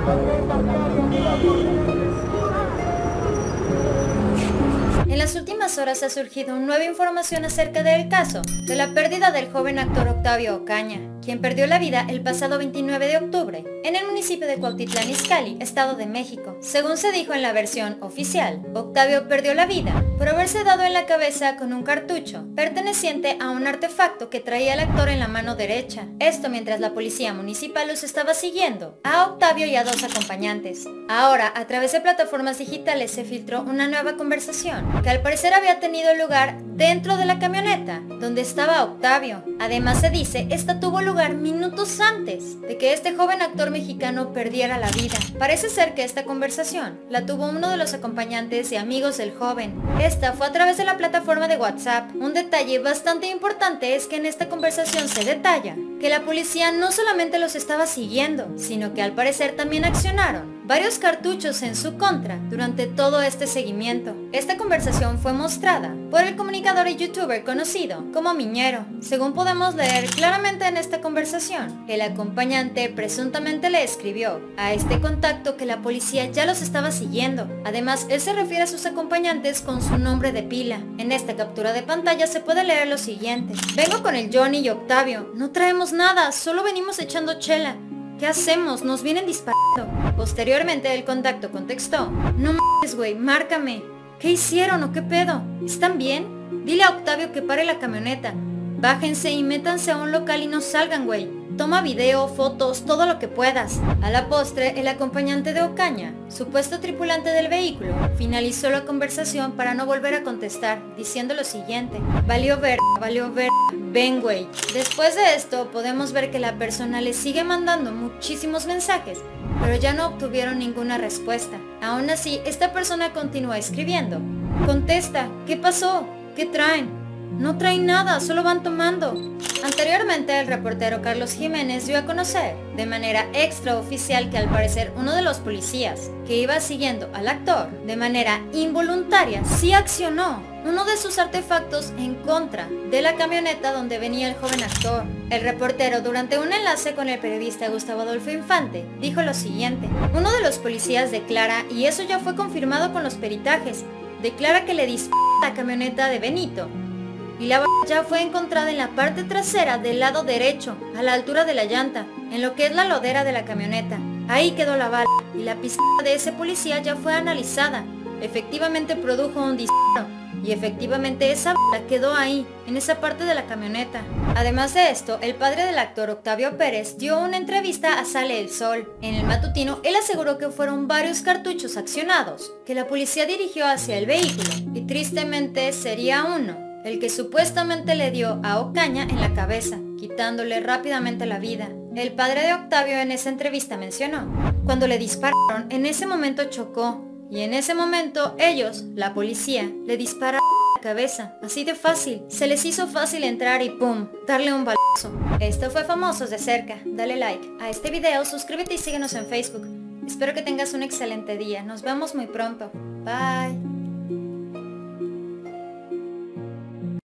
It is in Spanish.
En las últimas horas ha surgido nueva información acerca del caso de la pérdida del joven actor Octavio Ocaña, quien perdió la vida el pasado 29 de octubre en el municipio de Cuautitlán Izcalli, Estado de México. Según se dijo en la versión oficial, Octavio perdió la vida por haberse dado en la cabeza con un cartucho perteneciente a un artefacto que traía el actor en la mano derecha. Esto mientras la policía municipal los estaba siguiendo, a Octavio y a dos acompañantes. Ahora, a través de plataformas digitales se filtró una nueva conversación que al parecer había tenido lugar dentro de la camioneta donde estaba Octavio. Además se dice, esta tuvo lugar minutos antes de que este joven actor mexicano perdiera la vida. Parece ser que esta conversación la tuvo uno de los acompañantes y amigos del joven. Esta fue a través de la plataforma de WhatsApp. Un detalle bastante importante es que en esta conversación se detalla que la policía no solamente los estaba siguiendo, sino que al parecer también accionaron varios cartuchos en su contra durante todo este seguimiento. Esta conversación fue mostrada por el comunicador y youtuber conocido como Miñero. Según podemos leer claramente en esta conversación, el acompañante presuntamente le escribió a este contacto que la policía ya los estaba siguiendo. Además, él se refiere a sus acompañantes con su nombre de pila. En esta captura de pantalla se puede leer lo siguiente: vengo con el Johnny y Octavio, no traemos nada, solo venimos echando chela. ¿Qué hacemos? Nos vienen disparando. Posteriormente el contacto contestó: no mames, güey, márcame. ¿Qué hicieron o qué pedo? ¿Están bien? Dile a Octavio que pare la camioneta. Bájense y métanse a un local y no salgan, güey. Toma video, fotos, todo lo que puedas. A la postre, el acompañante de Ocaña, supuesto tripulante del vehículo, finalizó la conversación para no volver a contestar, diciendo lo siguiente: valió ver, ven güey. Después de esto, podemos ver que la persona le sigue mandando muchísimos mensajes, pero ya no obtuvieron ninguna respuesta. Aún así, esta persona continúa escribiendo: contesta, ¿qué pasó? ¿Qué traen? No traen nada, solo van tomando. Anteriormente, el reportero Carlos Jiménez dio a conocer de manera extraoficial que al parecer uno de los policías que iba siguiendo al actor de manera involuntaria sí accionó uno de sus artefactos en contra de la camioneta donde venía el joven actor. El reportero, durante un enlace con el periodista Gustavo Adolfo Infante, dijo lo siguiente: uno de los policías declara, y eso ya fue confirmado con los peritajes, declara que le disparó a la camioneta de Benito y la bala ya fue encontrada en la parte trasera del lado derecho, a la altura de la llanta, en lo que es la lodera de la camioneta. Ahí quedó la bala y la pistola de ese policía ya fue analizada. Efectivamente produjo un disparo y efectivamente esa bala quedó ahí, en esa parte de la camioneta. Además de esto, el padre del actor Octavio Pérez dio una entrevista a Sale el Sol. En el matutino, él aseguró que fueron varios cartuchos accionados que la policía dirigió hacia el vehículo y tristemente sería uno el que supuestamente le dio a Ocaña en la cabeza, quitándole rápidamente la vida. El padre de Octavio en esa entrevista mencionó: cuando le dispararon, en ese momento chocó, y en ese momento ellos, la policía, le dispararon a la cabeza, así de fácil. Se les hizo fácil entrar y pum, darle un balazo. Esto fue Famosos de Cerca. Dale like a este video, suscríbete y síguenos en Facebook. Espero que tengas un excelente día. Nos vemos muy pronto. Bye.